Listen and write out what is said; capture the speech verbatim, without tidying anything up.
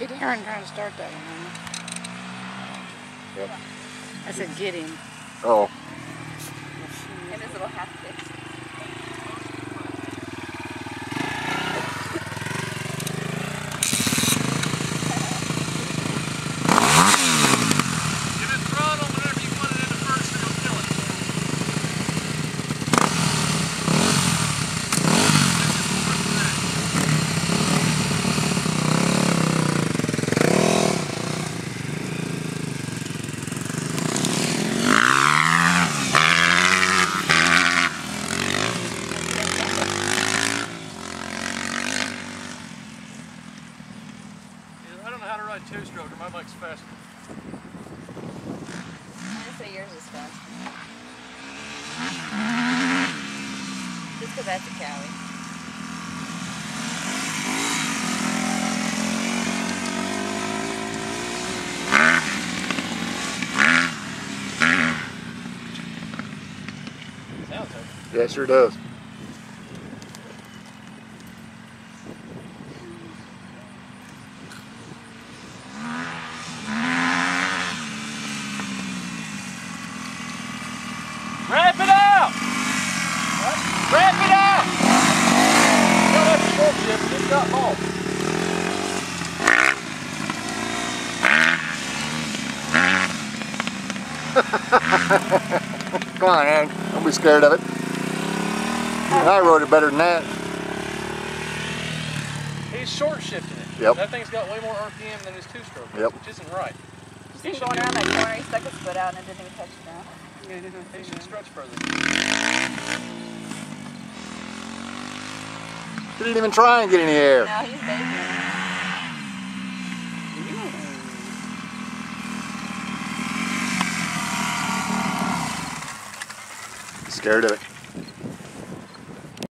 Get here and try to start that one. Yep. I said get him. Oh. And his little half fix. Give it throttle whenever you put it into first and it'll kill it. I don't know how to ride two-stroke, or my bike's faster. I'm gonna say yours is faster. Just because that's a Cowie. Sounds like Yeah, it sure does. Wrap it out! What? Wrap it out! You don't have to short shift, just got home. Come on, Aaron. Don't be scared of it. And I rode it better than that. He's short shifting it. Yep. That thing's got way more R P M than his two-stroke, Yep. which isn't right. Just him going around that corner, he stuck his foot out and it didn't even touch the ground. Yeah, they're gonna He figure should it out. stretch further. He didn't even try and get any air. No, he's babying it. Scared of it.